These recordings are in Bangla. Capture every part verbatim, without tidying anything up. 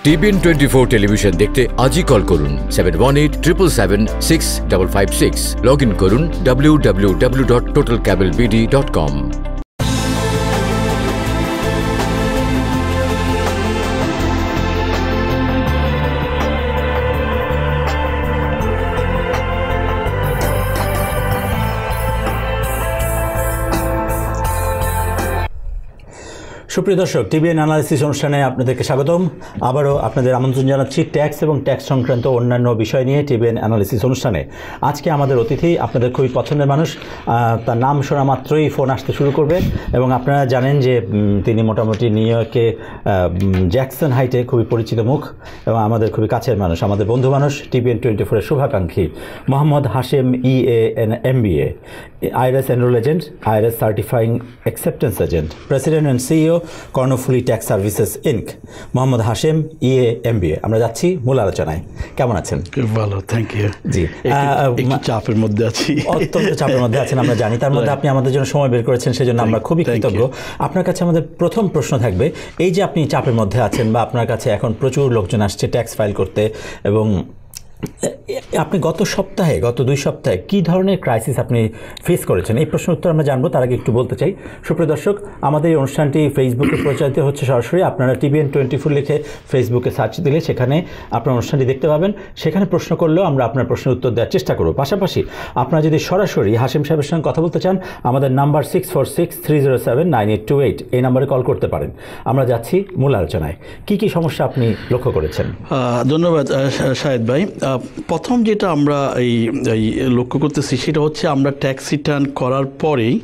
টিবিএন টোয়েন্টি ফোর টেলিভিশন দেখতে আজই কল করুন seven one eight triple seven six double five six. Log in করুন W W W dot total cable BD dot com. সুপ্রিয় দর্শক, টিবিএন অ্যানালিসিস অনুষ্ঠানে আপনাদেরকে স্বাগতম। আবারও আপনাদের আমন্ত্রণ জানাচ্ছি ট্যাক্স এবং ট্যাক্স সংক্রান্ত অন্যান্য বিষয় নিয়ে টিবিএন অ্যানালিসিস অনুষ্ঠানে। আজকে আমাদের অতিথি আপনাদের খুবই পছন্দের মানুষ, তার নাম শোনা মাত্রই ফোন আসতে শুরু করবে এবং আপনারা জানেন যে তিনি মোটামুটি নিউ ইয়র্কে জ্যাকসন হাইটে খুবই পরিচিত মুখ এবং আমাদের খুবই কাছের মানুষ, আমাদের বন্ধু মানুষ, টিবিএন টোয়েন্টি ফোরের শুভাকাঙ্ক্ষী Mohammad Hashem E A N M B A, IRS enrol agent, IRS certifying acceptance agent, president and CEO Karnaphuli tax services Inc, Mohammad Hashem E A M B A. আমরা যাচ্ছি মূল আলোচনায়। কেমন আছেন? খুব ভালো, থ্যাংক ইউ। জি, একটু চাপের মধ্যে আছি, অত্যন্ত চাপের মধ্যে আছেন আমরা জানি। তার মধ্যে আপনি আমাদের জন্য সময় বের করেছেন, সেজন্য আমরা খুবই কৃতজ্ঞ। আপনার কাছে আমাদের প্রথম প্রশ্ন থাকবে, এই যে আপনি চাপের মধ্যে আছেন বা আপনার কাছে এখন প্রচুর লোকজন আসছে ট্যাক্স ফাইল করতে, এবং আপনি গত সপ্তাহে গত দুই সপ্তাহে কী ধরনের ক্রাইসিস আপনি ফেস করেছেন, এই প্রশ্নের উত্তর আমরা জানবো। তার আগে একটু বলতে চাই, সুপ্রিয় দর্শক, আমাদের এই অনুষ্ঠানটি ফেসবুকে প্রচারিত হচ্ছে সরাসরি। আপনারা টিবিএন টোয়েন্টি ফোর লিখে ফেসবুকে সার্চ দিলে সেখানে আপনার অনুষ্ঠানটি দেখতে পাবেন। সেখানে প্রশ্ন করলেও আমরা আপনার প্রশ্নের উত্তর দেওয়ার চেষ্টা করব। পাশাপাশি আপনারা যদি সরাসরি হাশেম সাহেবের সঙ্গে কথা বলতে চান, আমাদের number six four six three zero seven nine eight two eight, এই নাম্বারে কল করতে পারেন। আমরা যাচ্ছি মূল আলোচনায়। কী কী সমস্যা আপনি লক্ষ্য করেছেন? ধন্যবাদ শাহেদ ভাই। প্রথম যেটা আমরা এই লক্ষ্য করতেছি সেটা হচ্ছে আমরা ট্যাক্স রিটার্ন করার পরেই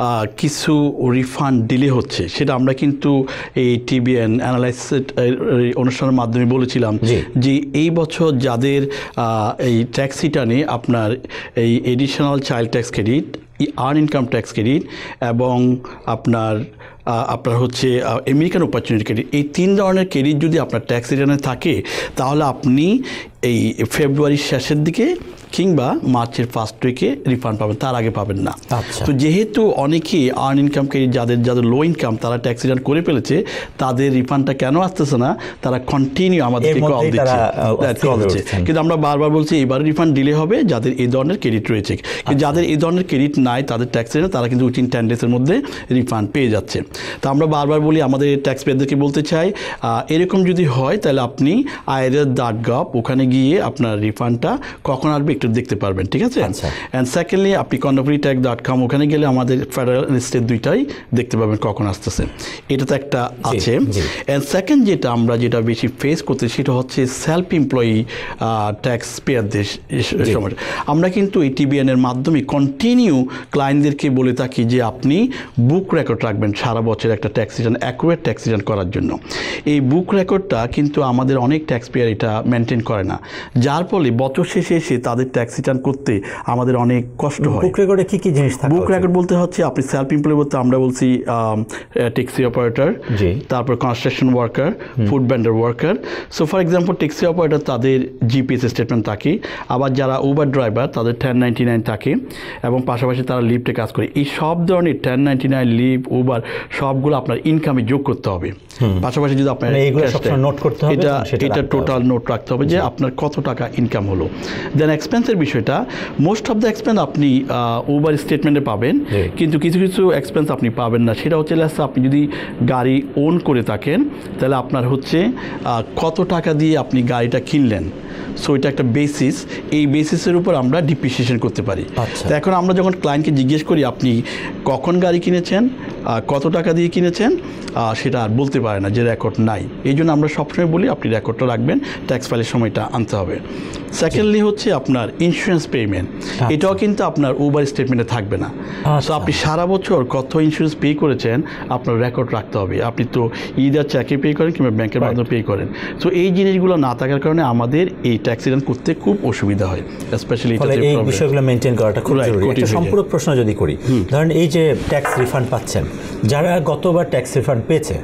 কিছু রিফান্ড ডিলে হচ্ছে। সেটা আমরা কিন্তু এই টিবিএন অ্যানালাইসিস অনুষ্ঠানের মাধ্যমে বলেছিলাম যে এই বছর যাদের এই ট্যাক্স রিটার্নে আপনার এই additional child tax credit, earn income tax credit এবং আপনার আপনার হচ্ছে আমেরিকান অপরচুনিটি ক্রেডিট, এই তিন ধরনের ক্রেডিট যদি আপনার ট্যাক্স রিটার্নে থাকে তাহলে আপনি এই ফেব্রুয়ারির শেষের দিকে কিংবা মার্চের ফার্স্ট উইকে রিফান্ড পাবেন, তার আগে পাবেন না। তো যেহেতু অনেকেই আর্ন ইনকাম ক্রেডিট যাদের যাদের লো ইনকাম তারা ট্যাক্স রিটার্ন করে ফেলেছে, তাদের রিফান্ডটা কেন আসতেছে না, তারা কন্টিনিউ আমাদেরকে কল দিচ্ছে কল দিচ্ছে কিন্তু আমরা বারবার বলছি এবার রিফান্ড ডিলে হবে যাদের এই ধরনের ক্রেডিট রয়েছে। কিন্তু যাদের এই ধরনের ক্রেডিট নাই তাদের ট্যাক্স রিটার্ন তারা কিন্তু উইথিন টেন ডেজের মধ্যে রিফান্ড পেয়ে যাচ্ছে। তো আমরা বারবার বলি, আমাদের ট্যাক্স পেয়ারদেরকে বলতে চাই, এরকম যদি হয় তাহলে আপনি আইআরএস ডট গভ ওখানে গিয়ে আপনার রিফান্ডটা কখন আসবে একটু দেখতে পারবেন, ঠিক আছে? অ্যান্ড সেকেন্ডলি আপনি কর্ণফুলী ট্যাক্স ডট কম ওখানে গেলে আমাদের ফেডারেল স্টেট দুইটাই দেখতে পাবেন কখন আসতেছে। এটা তো একটা আছে। অ্যান্ড সেকেন্ড যেটা আমরা যেটা বেশি ফেস করতে সেটা হচ্ছে সেলফ এমপ্লয়ি ট্যাক্স পেয়ারদের সময়। আমরা কিন্তু এই টিবিএনের মাধ্যমে কন্টিনিউ ক্লায়েন্টদেরকে বলে থাকি যে আপনি বুক রেকর্ড রাখবেন সারা বছর একটা tax return, accurate tax return করার জন্য। এই বুক রেকর্ডটা কিন্তু আমাদের অনেক ট্যাক্স পেয়ার এটা মেনটেন করে না, যার ফলে বছর শেষে এসে তাদের ট্যাক্স রিটার্ন করতে আমাদের অনেক কষ্ট হয়। বুক রেকর্ডে কী কী জিনিস থাকে? বুক রেকর্ড বলতে হচ্ছে আপনি সেলফ এমপ্লয় বলতে আমরা বলছি ট্যাক্সি অপারেটর, তারপর construction worker, food vendor worker. So for example taxi operator তাদের জিপিএস স্টেটমেন্ট থাকে, আবার যারা উবার ড্রাইভার তাদের টেন নাইনটি নাইন থাকে এবং পাশাপাশি তারা লিফটে কাজ করে। এই সব ধরনের ten ninety nine live Uber সবগুলো আপনার ইনকামে যোগ করতে হবে। পাশাপাশি যদি আপনার নোট করতে হবে, এটা এটা টোটাল নোট রাখতে হবে যে আপনার কত টাকা ইনকাম হলো। দেন এক্সপেন্সের বিষয়টা, মোস্ট অফ দ্য এক্সপেন্স আপনি উবার স্টেটমেন্টে পাবেন, কিন্তু কিছু কিছু এক্সপেন্স আপনি পাবেন না। সেটা হচ্ছে আপনি যদি গাড়ি ওন করে থাকেন তাহলে আপনার হচ্ছে কত টাকা দিয়ে আপনি গাড়িটা কিনলেন, সো এটা একটা বেসিস, এই বেসিসের উপর আমরা ডিপ্রিসিয়েশন করতে পারি। তো এখন আমরা যখন ক্লায়েন্টকে জিজ্ঞেস করি আপনি কখন গাড়ি কিনেছেন, কত টাকা দিয়ে কিনেছেন, সেটা আর বলতে পারে না যে রেকর্ড নাই। এই জন্য আমরা সবসময় বলি আপনি রেকর্ডটা রাখবেন, ট্যাক্স ফাইলের সময়টা আনতে হবে। সেকেন্ডলি হচ্ছে আপনার ইন্স্যুরেন্স পেমেন্ট, এটাও কিন্তু আপনার উবার স্টেটমেন্টে থাকবে না। সো আপনি সারা বছর কত ইন্স্যুরেন্স পে করেছেন আপনার রেকর্ড রাখতে হবে। আপনি তো ইদার চেকে পে করেন কিংবা ব্যাংকের মাধ্যমে পে করেন। সো এই জিনিসগুলো না থাকার কারণে আমাদের এই ট্যাক্স রিটার্ন করতে খুব অসুবিধা হয়, স্পেশালি এই বিষয়গুলো মেনটেন করাটা খুব জরুরি। একটা সম্পূরক প্রশ্ন যদি করি, ধরেন এই যে ট্যাক্স রিফান্ড পাচ্ছেন, যারা গতবার ট্যাক্স রিফান্ড পেয়েছে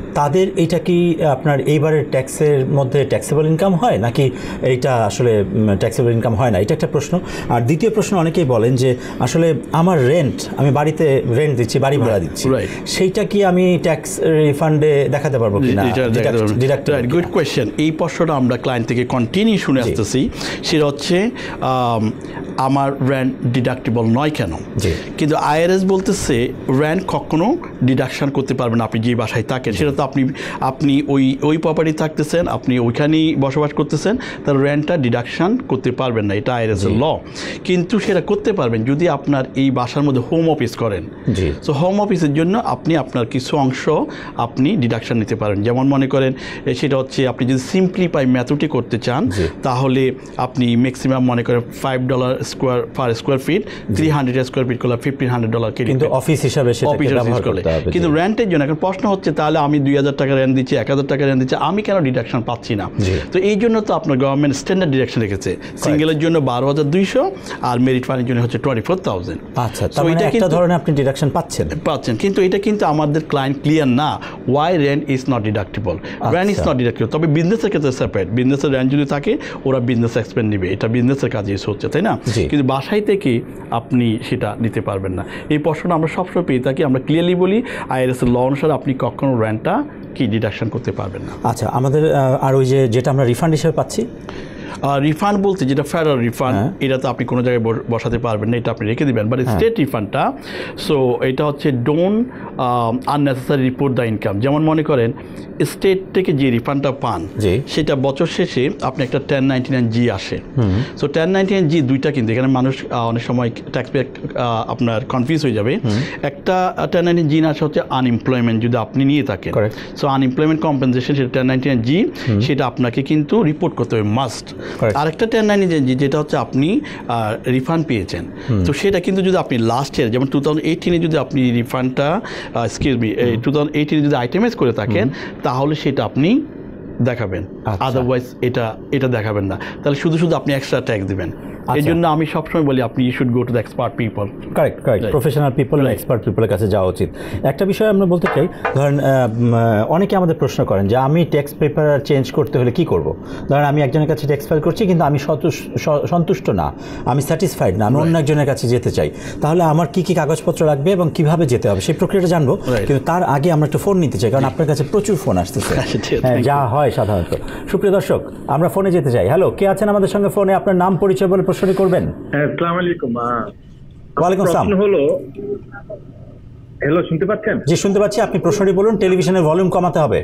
তাদের এটা কি আপনার এইবারের ট্যাক্সের মধ্যে ট্যাক্সেবল ইনকাম হয় নাকি এইটা আসলে ট্যাক্সেবল ইনকাম হয় না, এটা একটা প্রশ্ন। আর দ্বিতীয় প্রশ্ন, অনেকেই বলেন যে আসলে আমার রেন্ট, আমি বাড়িতে রেন্ট দিচ্ছি, বাড়ি ভাড়া দিচ্ছি, সেইটা কি আমি ট্যাক্স রিফান্ডে দেখাতে পারবো কিনা? Good question. এই প্রশ্নটা আমরা ক্লায়েন্ট থেকে কন্টিনিউ শুনে আসতেছি। সেটা হচ্ছে আমার রেন্ট ডিডাক্টেবল নয় কেন, কিন্তু আইআরএস বলতেছে রেন্ট কখনো ডিডাকশন করতে পারবেন আপনি যে বাসায় থাকেন। সেটা তো আপনি আপনি ওই ওই প্রপার্টি থাকতেছেন, আপনি ওইখানেই বসবাস করতেছেন, তার রেন্টটা ডিডাকশন করতে পারবেন না, এটা আইআরএস এর ল। কিন্তু সেটা করতে পারবেন যদি আপনার এই বাসার মধ্যে হোম অফিস করেন। সো হোম অফিসের জন্য আপনি আপনার কিছু অংশ আপনি ডিডাকশন নিতে পারেন। যেমন মনে করেন সেটা হচ্ছে আপনি যদি সিম্পলিফাই মেথডটি করতে চান তাহলে আপনি ম্যাক্সিমাম মনে করেন five dollar square per square feet, three hundred square feet করলে ফিফটিন হান্ড্রেড ডলার কিন্তু অফিস হিসাবে কিন্তু রেন্টের জন্য এখন প্রশ্ন হচ্ছে তাহলে আমি দুই হাজার টাকা রেন্ট দিচ্ছি, এক হাজার টাকা রেন্ট দিচ্ছি, আমি কেন ডিডাকশন পাচ্ছি না? তো এই জন্য তো আপনার গভর্নমেন্ট স্ট্যান্ডার্ড ডিডাকশন রেখেছে, সিঙ্গেলের জন্য বারো হাজার দুইশো আর মেরিট ফান্ডের জন্য হচ্ছে টোয়েন্টি ফোর থাউজেন্ড। আচ্ছা, তো এটা একটা ধরনের আপনি ডিডাকশন পাচ্ছেন পাচ্ছেন কিন্তু এটা কিন্তু আমাদের ক্লায়েন্ট ক্লিয়ার না, why rent is not deductible. Rent is not deductible, তবে বিজনেসের ক্ষেত্রে সেপারেট। বিজনেসের রেন্ট যদি থাকে ওরা বিজনেস এক্সপেন্স নেবে, এটা বিজনেসের কাজে ইউজ হচ্ছে, তাই না? কিন্তু বাসায় থেকে আপনি সেটা নিতে পারবেন না। এই প্রশ্নটা আমরা সবসময় পেয়ে থাকি, আমরা ক্লিয়ারলি বলি আইআরএস এর ল অনুসারে আপনি কখনো রেন্টটা কি ডিডাকশন করতে পারবেন না। আচ্ছা, আমাদের আর ওই যে যেটা আমরা রিফান্ড হিসেবে পাচ্ছি, রিফান্ড বলতে যেটা ফেডারেল রিফান্ড, এটা তো আপনি কোনো জায়গায় বসাতে পারবেন না, এটা আপনি রেখে দেবেন। বাট স্টেট রিফান্ডটা, সো এটা হচ্ছে don't unnecessary report the income. যেমন মনে করেন স্টেট থেকে যে রিফান্ডটা পান সেটা বছর শেষে আপনি একটা টেন নাইনটি নাইন জি আসে। So ten ninety nine G দুইটা, কিন্তু এখানে মানুষ অনেক সময় ট্যাক্স পে আপনার কনফিউজ হয়ে যাবে। একটা টেন নাইনটি জি আসে হচ্ছে আনএমপ্লয়মেন্ট যদি আপনি নিয়ে থাকেন, সো আনএমপ্লয়মেন্ট কম্পেনসেশন সেটা টেন নাইনটি নাইন জি, সেটা আপনাকে কিন্তু রিপোর্ট করতে হবে মাস্ট। আরেকটা টেন নাইনটি নাইন জি যেটা হচ্ছে আপনি রিফান্ড পেয়েছেন, তো সেটা কিন্তু যদি আপনি লাস্ট ইয়ার যেমন টু থাউজেন্ড এইটিনে যদি আপনি রিফান্ডটা এক্সকিউজ মি টু থাউজেন্ড এইটিনে যদি আইটেমাইজ করে থাকেন তাহলে সেটা আপনি দেখাবেন, আদারওয়াইজ এটা এটা দেখাবেন না, তাহলে শুধু শুধু আপনি এক্সট্রা ট্যাক্স দিবেন। এই জন্য আমি সবসময় বলি আপনি you should go to the expert people. Correct correct professional people এবং এক্সপার্ট পিপলের কাছে যাওয়া উচিত। একটা বিষয় আমরা বলতে চাই, ধরেন অনেকে আমাদের প্রশ্ন করেন যে আমি ট্যাক্স পেপার চেঞ্জ করতে হলে কি করব। ধরেন আমি একজনের কাছে ট্যাক্স ফাইল করছি কিন্তু আমি সন্তুষ্ট না, আমি স্যাটিসফাইড না, আমি অন্য একজনের কাছে যেতে চাই, তাহলে আমার কি কি কাগজপত্র লাগবে এবং কিভাবে যেতে হবে সেই প্রক্রিয়াটা জানবো। কিন্তু তার আগে আমরা একটু ফোন নিতে চাই, কারণ আপনার কাছে প্রচুর ফোন আসতেছে, যা হয় সাধারণত। সুপ্রিয় দর্শক, আমরা ফোনে যেতে চাই। হ্যালো, কে আছেন আমাদের সঙ্গে ফোনে? আপনার নাম পরিচয় বলে প্রশ্নটি করবেন। আসসালামু আলাইকুম। ওয়ালাইকুম আসসালাম। প্রশ্ন হলো, হ্যালো শুনতে পাচ্ছেন? জি শুনতে পাচ্ছি, আপনি প্রশ্নটি বলুন। টেলিভিশনের ভলিউম কমাতে হবে।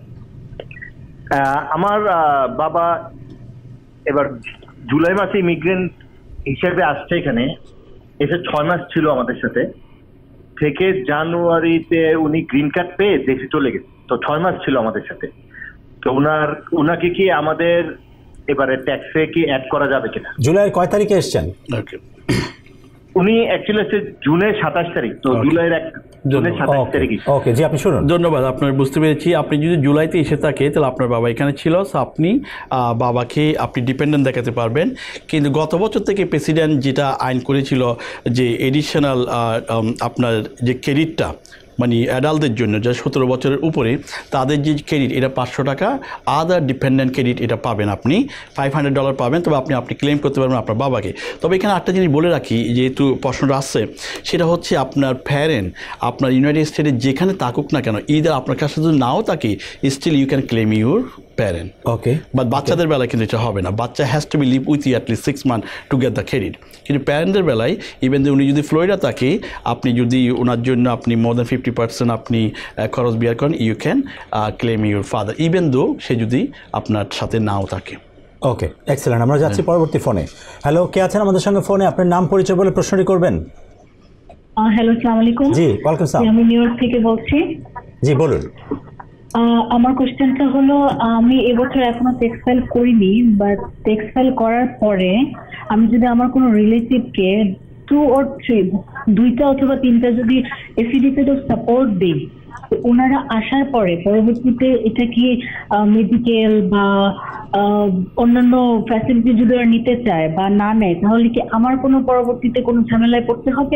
আমার বাবা এবার জুলাই মাসে ইমিগ্রেন্ট হিসেবে আসছে, এখানে এসে ছয় মাস ছিল আমাদের সাথে, থেকে জানুয়ারিতে উনি গ্রিন কার্ড পেয়ে দেশে চলে গেছে। তো ছয় মাস ছিল আমাদের সাথে, তো ওনার ওনাকে কি আমাদের এবারে ট্যাক্সে কি অ্যাড করা যাবে কিনা? জুলাই কয় তারিখে এসেছেন? উনি অ্যাকচুয়ালি হচ্ছে জুনের সাতাশ তারিখ, তো জুলাইয়ের এক জুনের সাতাশ তারিখে। ওকে জি, আপনি শুনুন। ধন্যবাদ, আপনার বুঝতে পেরেছি। আপনি যদি জুলাইতে এসে থাকে তাহলে আপনার বাবা এখানে ছিল, সো আপনি বাবাকে আপনি ডিপেন্ডেন্ট দেখাতে পারবেন। কিন্তু গত বছর থেকে প্রেসিডেন্ট যেটা আইন করেছিল যে এডিশনাল আপনার যে ক্রেডিটটা মানে অ্যাডাল্টদের জন্য যা সতেরো বছরের উপরে, তাদের যে ক্রেডিট এটা পাঁচশো টাকা, আদার ডিপেন্ডেন্ট ক্রেডিট এটা পাবেন, আপনি ফাইভ হান্ড্রেড ডলার পাবেন, তবে আপনি আপনি ক্লেম করতে পারবেন আপনার বাবাকে। তবে এখানে একটা জিনিস বলে রাখি, যেহেতু প্রশ্নটা আসছে, সেটা হচ্ছে আপনার প্যারেন্ট আপনার ইউনাইটেড স্টেটে যেখানে থাকুক না কেন, ইদার আপনার কাছে যদি নাও থাকে, still you can claim your parent. Okay, but বাচ্চাদের বেলায় কিন্তু এটা হবে না, বাচ্চা has to be live with you at least six month to get the credit. কিন্তু প্যারেন্টদের বেলায় ইভেন উনি যদি ফ্লোরিডা থাকে, আপনি যদি ওনার জন্য আপনি মোর দ্যান ফিফটি পার্সেন্ট আপনি খরচ বিয়ার করেন, you can claim your father even though সে যদি আপনার সাথে নাও থাকে। Okay, excellent. আমরা যাচ্ছি পরবর্তী ফোনে। হ্যালো, কে আছেন আমাদের সঙ্গে ফোনে? আপনার নাম পরিচয় বলে প্রশ্নটি করবেন। হ্যালো, আসসালামু আলাইকুম। জি ওয়ালাইকুম আসসালাম। আমি নিউ ইয়র্ক থেকে বলছি। জি বলুন। আমার কোশ্চেনটা হলো, আমি এবছর এখনো ট্যাক্স ফাইল করিনি, বাট ট্যাক্স ফাইল করার পরে আমি যদি আমার কোনো রিলেটিভকে টু অর থ্রি দুইটা অথবা তিনটা যদি এফিডেভিট অফ সাপোর্ট দিই, ওনারা আসার পরে পরবর্তীতে এটা কি মেডিকেল বা অন্যান্য ফ্যাসিলিটি যদি ওরা নিতে চায় বা না নেয়, তাহলে কি আমার কোনো পরবর্তীতে কোনো ঝামেলায় পড়তে হবে?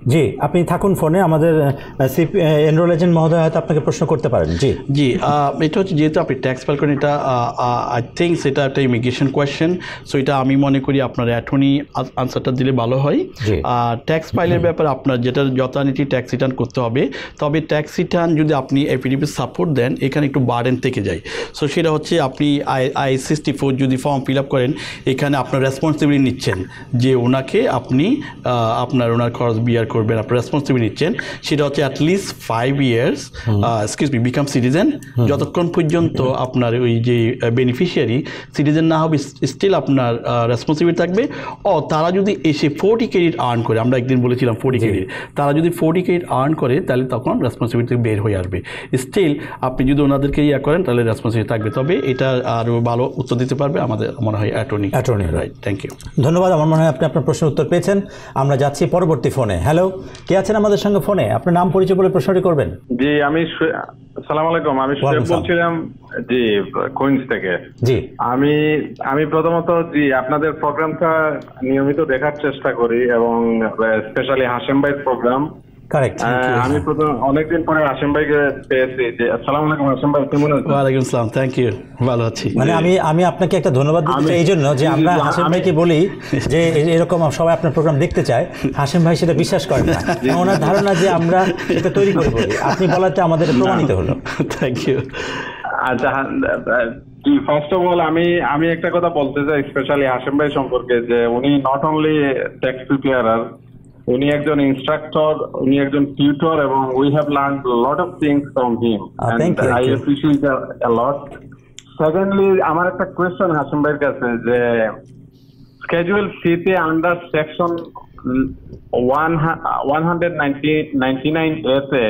জি, আপনি থাকুন ফোনে, আমাদের এনরোল এজেন্ট মহোদয় হয়তো আপনাকে প্রশ্ন করতে পারেন। জি জি এটা হচ্ছে যেহেতু আপনি ট্যাক্স ফাইল করেন, এটা আই থিঙ্ক সেটা একটা ইমিগ্রেশন কোয়েশ্চেন, সো এটা আমি মনে করি আপনার অ্যাটর্নি আনসারটা দিলে ভালো হয়। আর ট্যাক্স ফাইলের ব্যাপারে আপনার যেটা যথারীতি ট্যাক্স রিটার্ন করতে হবে, তবে ট্যাক্স রিটার্ন যদি আপনি এফিডেভিট সাপোর্ট দেন এখানে একটু বার্ডেন থেকে যায়। সো সেটা হচ্ছে আপনি আই আই সিক্সটি ফোর যদি ফর্ম ফিল আপ করেন, এখানে আপনার রেসপন্সিবিলিটি নিচ্ছেন যে ওনাকে আপনি আপনার ওনার খরচ বিয়ার করবেন, আপনার রেসপন্সিবিলিটি নিচ্ছেন। সেটা হচ্ছে at least five years excuse me become citizen, যতক্ষণ পর্যন্ত আপনার ওই যে বেনিফিশিয়ারি সিটিজেন না হবে স্টিল আপনার রেসপন্সিবিলিটি থাকবে। ও তারা যদি এসে ফোর্টি ক্রেডিট আর্ন করে, আমরা একদিন বলেছিলাম ফোর্টি ক্রেডিট, তারা যদি ফোর্টি ক্রেডিট আর্ন করে তাহলে তখন রেসপন্সিবিলিটি বের হয়ে আসবে। স্টিল আপনি যদি ওনাদেরকে ইয়া করেন তাহলে রেসপন্সিবিলিটি থাকবে। তবে এটা আরও ভালো উত্তর দিতে পারবে আমাদের মনে হয় attorney. Attorney, right, thank you. ধন্যবাদ। আমার মনে হয় আপনি আপনার প্রশ্নের উত্তর পেয়েছেন। আমরা যাচ্ছি পরবর্তী ফোনে। হ্যালো, কে আছেন আমাদের সঙ্গে ফোনে? আপনার নাম পরিচয় বলে প্রশ্নটি করবেন। জি, আমি আসসালামু আলাইকুম, আমি শুয়েব বলছিলাম জি কুইন্স থেকে। জি, আমি আমি প্রথমত জি আপনাদের প্রোগ্রামটা নিয়মিত দেখার চেষ্টা করি এবং স্পেশালি হাশেম ভাইয়ের প্রোগ্রাম। আমি প্রথম অনেকদিন পরে হাশেম ভাইকে পেয়েছি। যে আসসালামু আলাইকুম হাশেম ভাই, কেমন আছেন? ওয়ালাইকুম আসসালাম, থ্যাংক ইউ, ভালো আছি। মানে আমি আমি আপনাকে একটা ধন্যবাদ দিতে চাই এই জন্য যে আমরা হাশেম ভাইকে বলি যে এরকম সবাই আপনার প্রোগ্রাম দেখতে চায়, হাশেম ভাই সেটা বিশ্বাস করেন না, ওনার ধারণা যে আমরা এটা তৈরি করে বলি। আপনি বলাতে আমাদের প্রমাণিত হলো। Thank you. আচ্ছা, ফার্স্ট অফ অল আমি আমি একটা কথা বলতে চাই স্পেশালি হাশেম ভাই সম্পর্কে, যে উনি নট অনলি ট্যাক্স প্রিপেয়ারার, উনি একজন ইনস্ট্রাক্টর, উনি একজন টিউটর, এবং we have learn lot of things from him and I appreciate a lot. Secondly, আমার একটা কোয়েশ্চেন হাশেম ভাইয়ের কাছে, যে স্কেজুয়াল সি তে under section one hundred ninety nine A তে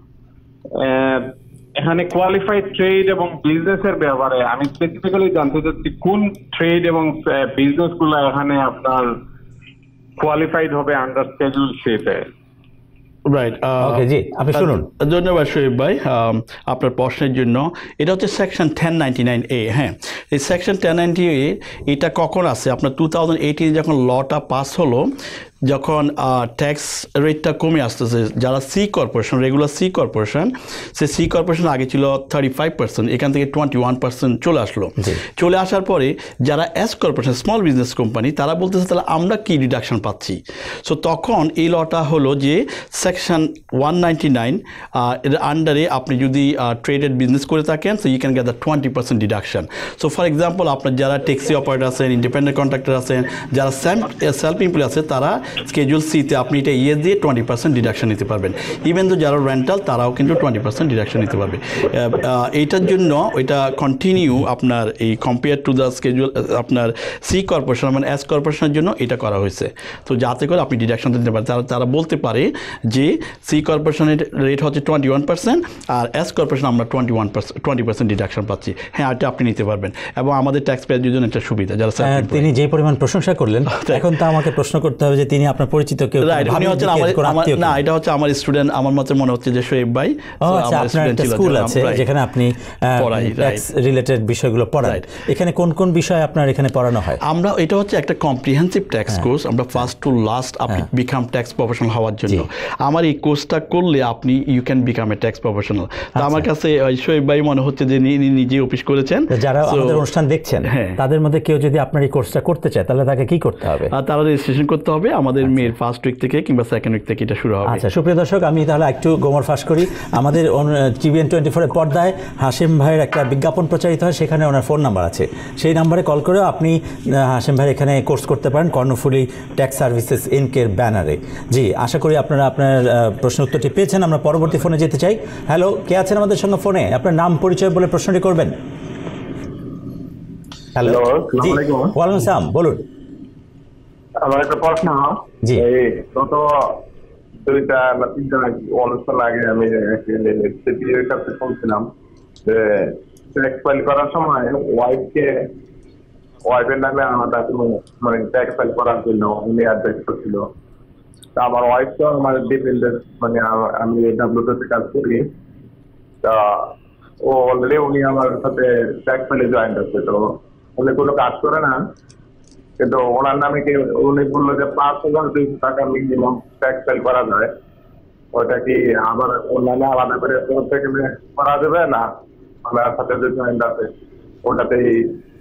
এখানে কোয়ালিফাইড ট্রেড এবং বিজনেসের ব্যাপারে আমি স্পেসিফিক্যালি জানতে চাচ্ছি কোন ট্রেড এবং বিজনেস গুলো এখানে আপনার কোয়ালিফাইড হবে আন্ডার স্কেজুয়াল সি তে। রাইট, ওকে জি, আপনি শুনুন। ধন্যবাদ শোয়েব ভাই আপনার প্রশ্নের জন্য। এটা হচ্ছে section ten ninety nine A. হ্যাঁ, এই সেকশন টেন নাইনটি এ এটা কখন আছে? আপনার টু থাউজেন্ড এইটিন যখন লটা পাস হলো, যখন ট্যাক্স রেটটা কমে আসতেছে, যারা C corporation, regular C corporation, সে সি কর্পোরেশন আগে ছিল থার্টি ফাইভ পার্সেন্ট, এখান থেকে টোয়েন্টি ওয়ান পার্সেন্ট চলে আসলো। চলে আসার পরে যারা S corporation, small business company, তারা বলতেছে তাহলে আমরা কি ডিডাকশন পাচ্ছি? সো তখন এই লটা হলো যে সেকশন ওয়ান নাইনটি নাইন এর আন্ডারে আপনি যদি ট্রেডেড বিজনেস করে থাকেন, so you can get the twenty percent deduction. So for example, আপনার যারা ট্যাক্সি অপারেটর আছেন, ইন্ডিপেন্ডেন্ট কন্ট্রাক্টর আছেন, যারা সেলফ এমপ্লয় আছে, তারা স্কেজুয়াল সিতে আপনি এটা ইয়ে দিয়ে টোয়েন্টি পার্সেন্ট ডিডাকশন নিতে পারবেন। ইভেন তো যারা রেন্টাল, তারাও কিন্তু টোয়েন্টি পার্সেন্ট ডিডাকশন নিতে পারবে। এইটার জন্য ওইটা কন্টিনিউ আপনার এই কম্পেয়ার টু দ্য স্কেজুয়াল আপনার সি কর্পোরেশন মানে এস কর্পোরেশনের জন্য এটা করা হয়েছে। তো যাতে করে আপনি ডিডাকশন দিতে পারেন, তারা তারা বলতে পারে যে সি কর্পোরেশনের রেট হচ্ছে টোয়েন্টি ওয়ান পার্সেন্ট আর এস কর্পোরেশন আমরা twenty one percent twenty percent deduction পাচ্ছি। হ্যাঁ, এটা আপনি নিতে পারবেন এবং আমাদের ট্যাক্স পেয়ারদের জন্য একটা সুবিধা। যারা তিনি যে পরিমাণ প্রশংসা করলেন, এখন তো আমাকে প্রশ্ন করতে হবে যে তিনি আপনার পরিচিত কেউ? না, এটা হচ্ছে আমার স্টুডেন্ট। আমার মতে মনে হচ্ছে যে শোয়েব ভাই, আপনার একটা স্কুল আছে যেখানে আপনি ট্যাক্স রিলেটেড বিষয়গুলো পড়ান। এখানে কোন কোন বিষয় আপনার এখানে পড়ানো হয়? আমরা এটা হচ্ছে একটা কম্প্রিহেন্সিভ ট্যাক্স কোর্স। আমরা ফার্স্ট টু লাস্ট আপনি বিকাম ট্যাক্স প্রফেশনাল হওয়ার জন্য আমার এই কোর্সটা করলে আপনি you can become a tax professional. তো আমার কাছে শোয়েব ভাই মনে হচ্ছে যে নিজে অফিস করেছেন। যারা আমাদের অনুষ্ঠান দেখছেন তাদের মধ্যে কেউ যদি আপনার এই কোর্সটা করতে চায় তাহলে তাকে কি করতে হবে? তারা রেজিস্ট্রেশন করতে হবে আমাদের মেয়ের ফার্স্ট উইক থেকে কিংবা সেকেন্ড উইক থেকে এটা শুরু হবে। আচ্ছা, সুপ্রিয় দর্শক, আমি তাহলে একটু গোমর ফাঁস করি। আমাদের টিভিএন টোয়েন্টি ফোরের পর্দায় হাশেম ভাইয়ের একটা বিজ্ঞাপন প্রচারিত হয়, সেখানে ওনার ফোন নাম্বার আছে। সেই নাম্বারে কল করেও আপনি হাশেম ভাইয়ের এখানে কোর্স করতে পারেন কর্ণফুলী ট্যাক্স সার্ভিসেস ইনকের ব্যানারে। জি, আশা করি আপনারা আপনার প্রশ্ন উত্তরটি পেয়েছেন। আমরা পরবর্তী ফোনে যেতে চাই। হ্যালো, কে আছেন আমাদের সঙ্গে ফোনে? আপনার নাম পরিচয় বলে প্রশ্নটি করবেন। হ্যালো, জি, ওয়ালাইকুম আসসালাম, বলুন। আমার একটা প্রশ্ন, জি, গত দুইটা বা তিনটা অনুষ্ঠান আগে আমি সিপিএর কাছে শুনছিলাম যে ট্যাক্স ফাইল করার সময় ওয়াইফকে ওয়াইফের নামে আমাদের মানে ট্যাক্স ফাইল করার জন্য উনি অ্যাডভাইস করছিল। তা আমার ওয়াইফ তো আমার ডিপেন্ডেন্ট, মানে আমি ডাব্লিউতে কাজ করি, তা ও অলরেডি উনি আমার সাথে ট্যাক্স ফাইলে জয়েন্ট আছে। তো উনি কোনো কাজ করে না, কিন্তু ওনার নামে কি উনি বললো যে পাঁচ হাজার দুইশো টাকা মিনিমাম ট্যাক্স ফাইল করা যায়, ওটা কি আবার অন্যান্য আলাদা করে করা যাবে না আমার সাথে যে জয়েন্ট আছে ওটাতেই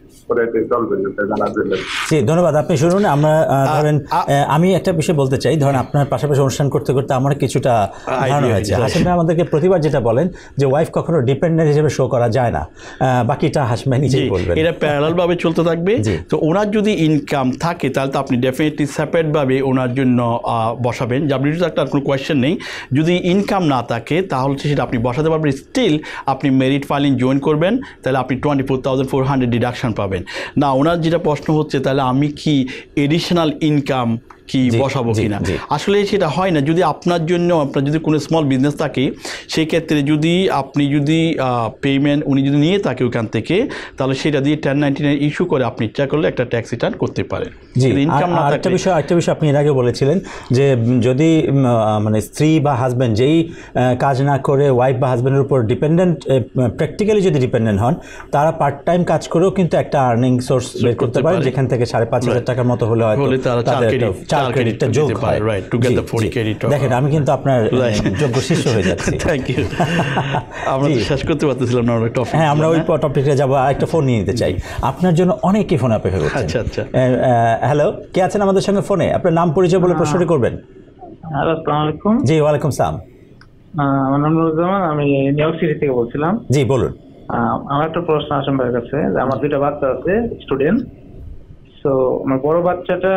জি ধন্যবাদ। আপনি শুনুন, আমরা ধরেন আমি একটা বিষয় বলতে চাই, ধরেন আপনার পাশাপাশি অনুষ্ঠান করতে করতে আমার কিছুটা ধারণা হয়েছে। হাসিম ভাই আমাদেরকে প্রতিবার যেটা বলেন যে ওয়াইফ কখনো ডিপেন্ডেন্ট হিসেবে শো করা যায় না, বাকিটা হাসিম ভাই নিজেই বলবেন। এটা প্যারালাল ভাবে চলতে থাকবে। তো ওনার যদি ইনকাম থাকে তাহলে তো আপনি ডেফিনেটলি সেপারেট ভাবে ওনার জন্য বসাবেন, ডাব্লিউটিতে একটা কোনো কোয়েশ্চেন নেই। যদি ইনকাম না থাকে তাহলে সেটা আপনি বসাতে পারবেন। স্টিল আপনি মেরিট ফাইলিং জয়েন করবেন, তাহলে আপনি twenty four thousand four hundred deduction পাবেন না। ওনার যেটা প্রশ্ন হচ্ছে তাহলে আমি কি এডিশনাল ইনকাম কি বসাবো কিনা, আসলে সেটা হয় না। যদি আপনার জন্য আপনার যদি কোনো স্মল বিজনেস থাকে সেই ক্ষেত্রে যদি আপনি যদি পেমেন্ট উনি যদি নিয়ে থাকে ওখান থেকে, তাহলে সেটা দিয়ে টেন নাইনটি নাইন ইস্যু করে আপনি ইচ্ছা করলে একটা ট্যাক্স রিটার্ন করতে পারেন। ইনকাম না একটা বিষয় একটা বিষয় আপনি এর আগে বলেছিলেন যে যদি মানে স্ত্রী বা হাজব্যান্ড যেই কাজ না করে ওয়াইফ বা হাজব্যান্ডের উপর ডিপেন্ডেন্ট, প্র্যাকটিক্যালি যদি ডিপেন্ডেন্ট হন, তারা পার্ট টাইম কাজ করেও কিন্তু একটা আর্নিং সোর্স বের করতে পারে, যেখান থেকে সাড়ে পাঁচ হাজার টাকার মতো হলে হয়তো ক্রেডিটটা যোগ হয়। দেখেন আমি কিন্তু আপনার যোগ্য শিষ্য হয়ে যাচ্ছি। Thank you. আমরা শেষ করতে পারতেছিলাম না আমরা টপিক। হ্যাঁ আমরা ওই টপিকে যাবো, একটা ফোন নিয়ে নিতে চাই। আপনার জন্য অনেকে ফোন অপেক্ষা করছে। আচ্ছা আচ্ছা। হ্যালো, কে আছেন আমাদের সঙ্গে ফোনে? আপনার নাম পরিচয় বলে প্রশ্নটি করবেন। হ্যালো, আসসালামু আলাইকুম। জি ওয়ালাইকুম সালাম। আমার নাম নুরুজ্জামান, আমি নিউ ইয়র্ক সিটি থেকে বলছিলাম। জি বলুন। আমার একটা প্রশ্ন আসেন ভাইয়ের কাছে। আমার দুইটা বাচ্চা আছে, স্টুডেন্ট। সো আমার বড় বাচ্চাটা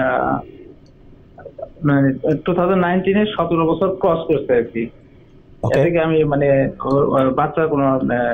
মানে টু থাউজেন্ড নাইনটিনে সতেরো বছর ক্রস করছে আর কি। এটাকে আমি মানে বাচ্চার কোনো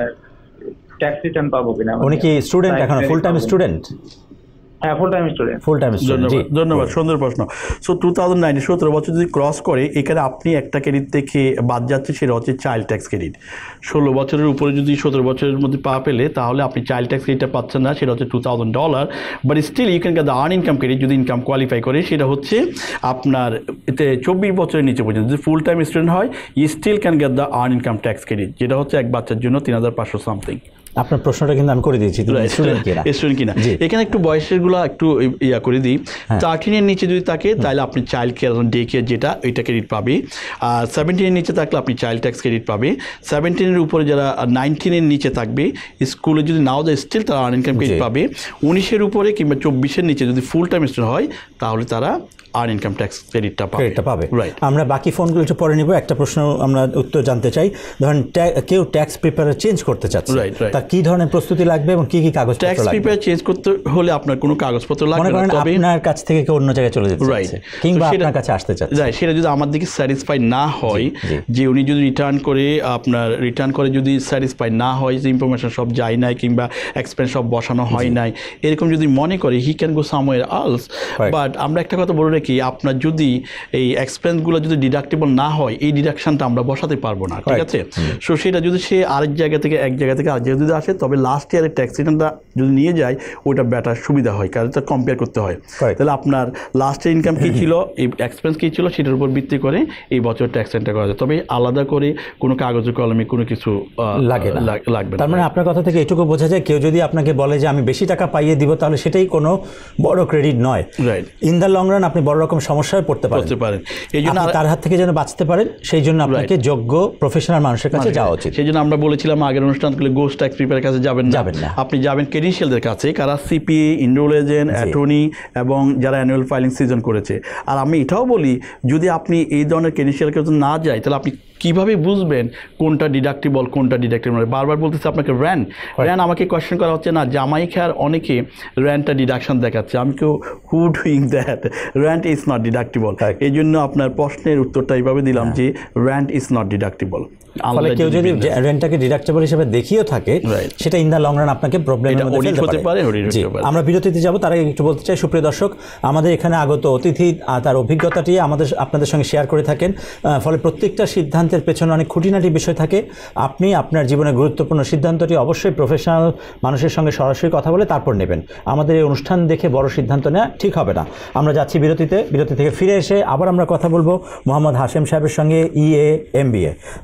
ট্যাক্স রিটার্ন পাবো কিনা? উনি কি স্টুডেন্ট এখন, ফুল টাইম স্টুডেন্ট? হ্যাঁ full time student. Full time student. ধন্যবাদ, সুন্দর প্রশ্ন। সো টু থাউজেন্ড নাইনটিন সতেরো বছর যদি ক্রস করে, এখানে আপনি একটা ক্রেডিট থেকে বাদ যাচ্ছে, সেটা হচ্ছে চাইল্ড ট্যাক্স ক্রেডিট। ষোলো বছরের উপরে যদি সতেরো বছরের মধ্যে পা পেলে তাহলে আপনি চাইল্ড ট্যাক্স ক্রেডিটটা পাচ্ছেন না, সেটা হচ্ছে two thousand dollar. But still you can get the earn income credit যদি ইনকাম কোয়ালিফাই করে। সেটা হচ্ছে আপনার এতে চব্বিশ বছরের নিচে পর্যন্ত যদি ফুল টাইম স্টুডেন্ট হয়, you still can get the earn income tax credit, যেটা হচ্ছে এক বাচ্চার জন্য তিন হাজার পাঁচশো সামথিং। আপনার প্রশ্নটা কিন্তু আমি করে দিয়েছি, স্টুডেন্ট কিনা। এখানে একটু বয়সের গুলো একটু ইয়া করে দিই। থার্টিনের নিচে যদি থাকে তাহলে আপনি চাইল্ড কেয়ার ডে কেয়ার যেটা ওইটা ক্রেডিট পাবে। আর সেভেন্টিনের নিচে থাকলে আপনি চাইল্ড ট্যাক্স ক্রেডিট পাবে। সেভেন্টিনের উপরে যারা নাইনটিনের নিচে থাকবে, স্কুলে যদি নাও দেয় স্টিল তারা আর্ন ইনকাম ক্রেডিট পাবে। উনিশের উপরে কিংবা চব্বিশের নিচে যদি ফুল টাইম স্টুডেন্ট হয় তাহলে তারা আর্ন ইনকাম ট্যাক্স ক্রেডিটটা পাবে। রাইট। আমরা বাকি ফোনগুলো একটু পরে নিব। একটা প্রশ্ন আমরা উত্তর জানতে চাই। ধরেন কেউ ট্যাক্স প্রিপেয়ার চেঞ্জ করতে চাচ্ছে, তার কি ধরনের প্রস্তুতি লাগবে এবং কি কি কাগজপত্র লাগবে? ট্যাক্স প্রিপেয়ার চেঞ্জ করতে হলে আপনার কোনো কাগজপত্র লাগবে না, তবে আপনার কাছ থেকে কেউ অন্য জায়গায় চলে যেতে চাচ্ছে কিংবা আপনার কাছে আসতে চাচ্ছে, রাইট, সেটা যদি আমার দিকে স্যাটিসফাই না হয়, যে উনি যদি রিটার্ন করে আপনার রিটার্ন করে যদি স্যাটিসফাই না হয় যে ইনফরমেশন সব যায় নাই কিংবা এক্সপেন্স সব বসানো হয় নাই, এরকম যদি মনে করে he can go somewhere else. But আমরা একটা কথা বলে রাখি, আপনার যদি এই এক্সপেন্সগুলো যদি ডিডাক্টেবল না হয়, এই ডিডাকশনটা আমরা বসাতে পারবো না, ঠিক আছে? সো সেটা যদি সে আরেক জায়গা থেকে এক জায়গা থেকে আরেক জায়গায় যদি আসে, তবে লাস্ট ইয়ারের ট্যাক্স রিটার্নটা যদি নিয়ে যায় ওইটা বেটার সুবিধা হয়, কারণ এটা কম্পেয়ার করতে হয়। তাহলে আপনার লাস্টের ইনকাম কী ছিল, এই এক্সপেন্স কী ছিল, সেটার উপর ভিত্তি করে এই বছর ট্যাক্স রিটার্নটা করা যায়। তবে আলাদা করে কোনো কাগজে কলমে কোনো কিছু লাগে না, লাগবে না। তার মানে আপনার কথা থেকে এটুকু বোঝা যায়, কেউ যদি আপনাকে বলে যে আমি বেশি টাকা পাইয়ে দিব, তাহলে সেটাই কোনো বড় ক্রেডিট নয়। Right. In the long run আপনি বড় রকম সমস্যায় পড়তে পারেন। এই জন্য তার হাত থেকে যেন বাঁচতে পারেন, সেই জন্য আপনাকে যোগ্য প্রফেশনাল মানুষের কাছে যাওয়া উচিত। সেই জন্য আমরা বলেছিলাম আগের অনুষ্ঠানগুলো গোস্ট ট্যাক্স প্রিপেয়ারের কাছে যাবেন যাবেন না, আপনি যাবেন ক্রেডেনশিয়ালদের কাছে, কারা সিপিএ, ইনরোল এজেন্ট, অ্যাটর্নি এবং যারা অ্যানুয়াল ফাইলিং সিজন করেছে। আর আমি এটাও বলি, যদি আপনি এই ধরনের ক্রেডেনশিয়াল কাছে না যায়, তাহলে আপনি কীভাবে বুঝবেন কোনটা ডিডাক্টেবল কোনটা ডিডাক্টেবল? বারবার বলতেছে আপনাকে র্যান র্যান আমাকে কোয়েশ্চেন করা হচ্ছে না, জামাই খার অনেকে র্যানটা ডিডাকশন দেখাচ্ছে, আমি কেউ who doing that, rent is not deductible. এই জন্য আপনার প্রশ্নের উত্তরটা এইভাবে দিলাম যে র্যান্ট ইজ নট ডিডাক্টেবল। ফলে কেউ যদি রেন্টটাকে ডিডাক্টেবল হিসেবে দেখিয়েও থাকে, সেটা ইন দ্য লং রান আপনাকে প্রবলেমের মধ্যে ফেলতে পারে। আমরা বিরতিতে যাব, তার আগে একটু বলতে চাই, সুপ্রিয় দর্শক, আমাদের এখানে আগত অতিথি তার অভিজ্ঞতাটি আমাদের আপনাদের সঙ্গে শেয়ার করে থাকেন। ফলে প্রত্যেকটা সিদ্ধান্তের পেছনে অনেক খুঁটিনাটি বিষয় থাকে। আপনি আপনার জীবনের গুরুত্বপূর্ণ সিদ্ধান্তটি অবশ্যই প্রফেশনাল মানুষের সঙ্গে সরাসরি কথা বলে তারপর নেবেন। আমাদের এই অনুষ্ঠান দেখে বড় সিদ্ধান্ত নেওয়া ঠিক হবে না। আমরা যাচ্ছি বিরতিতে। বিরতি থেকে ফিরে এসে আবার আমরা কথা বলবো মোহাম্মদ হাশেম সাহেবের সঙ্গে, ইএ এম বি এ। আমরা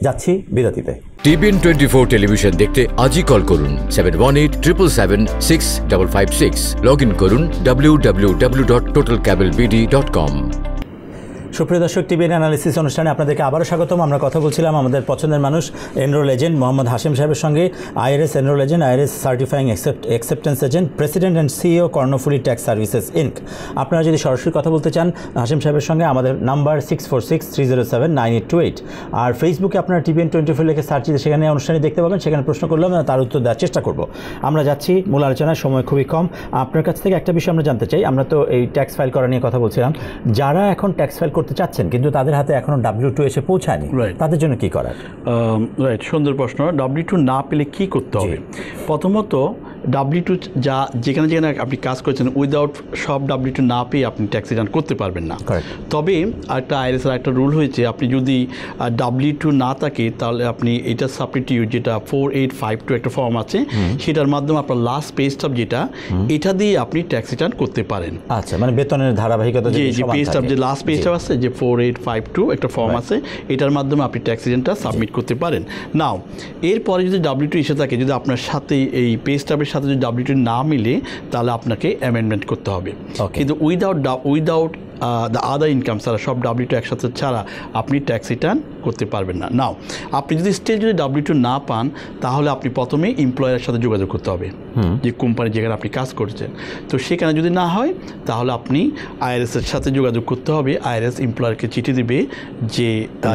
যাচ্ছি বিরতিতে। টিভিএন টোয়েন্টি ফোর টেলিভিশন দেখতে আজই কল করুন seven one eight triple seven six double five six. Log in করুন W W W dot total cable BD dot com. সুপ্রিয় দর্শক, টিভিএন অ্যানালিসিস অনুষ্ঠানে আপনাদেরকে আবারও স্বাগতম। আমরা কথা বলছিলাম আমাদের পছন্দের মানুষ এনরোল এজেন্ট মোহাম্মদ হাশিম সাহেবের সঙ্গে, IRS enrol agent, IRS certifying acceptance agent, president and CEO Karnaphuli tax services inc. আপনারা যদি সরাসরি কথা বলতে চান হাশিম সাহেবের সঙ্গে, আমাদের number six four six three zero seven nine eight two eight. আর ফেসবুকে আপনারা টিভিএন টোয়েন্টি ফোর লিখে সার্চ দিতে সেখানে অনুষ্ঠানে দেখতে পাবেন। সেখানে প্রশ্ন করলাম, তার উত্তর দেওয়ার চেষ্টা করব। আমরা যাচ্ছি মূল আলোচনায়, সময় খুবই কম। আপনার কাছ থেকে একটা বিষয় আমরা জানতে চাই। আমরা তো এই ট্যাক্স ফাইল করা নিয়ে কথা বলছিলাম। যারা এখন ট্যাক্স ফাইল করতে চাচ্ছেন কিন্তু তাদের হাতে এখনো ডাব্লিউ টু এসে পৌঁছায়নি, তাদের জন্য কি করার? রাইট, সুন্দর প্রশ্ন। ডাব্লিউ টু না পেলে কি করতে হবে? প্রথমত ডাব্লিউ টু যা যেখানে যেখানে আপনি কাজ করছেন উইদাউট সব ডাব্লিউ টু না পেয়ে আপনি ট্যাক্স রিটার্ন করতে পারবেন না। তবে একটা আইআরএস এর একটা রুল হয়েছে, আপনি যদি ডাব্লিউ টু না থাকে তাহলে আপনি এটা সাবস্টিটিউট যেটা ফোর এইট ফাইভ টু একটা ফর্ম আছে, সেটার মাধ্যমে আপনার লাস্ট পে স্টব যেটা, এটা দিয়ে আপনি ট্যাক্স রিটার্ন করতে পারেন। আচ্ছা, মানে বেতনের ধারাবাহিকতা যে যে পে স্টব যে লাস্ট পে স্টব আছে, যে ফোর এইট ফাইভ টু একটা ফর্ম আছে, এটার মাধ্যমে আপনি ট্যাক্স রিটার্নটা সাবমিট করতে পারেন। নাও এরপরে যদি ডাব্লিউ টু এসে থাকে, যদি আপনার সাথে এই পে স্টবের সাথে যদি ডাব্লিউ টু না মিলে তাহলে আপনাকে অ্যামেন্ডমেন্ট করতে হবে। কিন্তু without without the other income ছাড়া, সব ডাব্লিউ টু একসাথে ছাড়া আপনি ট্যাক্স রিটার্ন করতে পারবেন না। নাও আপনি যদি স্টিল যদি ডাব্লিউ টু না পান তাহলে আপনি প্রথমে এমপ্লয়ারের সাথে যোগাযোগ করতে হবে, যে কোম্পানি যেখানে আপনি কাজ করছেন। তো সেখানে যদি না হয় তাহলে আপনি আইআরএস এর সাথে যোগাযোগ করতে হবে। আইআরএস এমপ্লয়ারকে চিঠি দিবে যে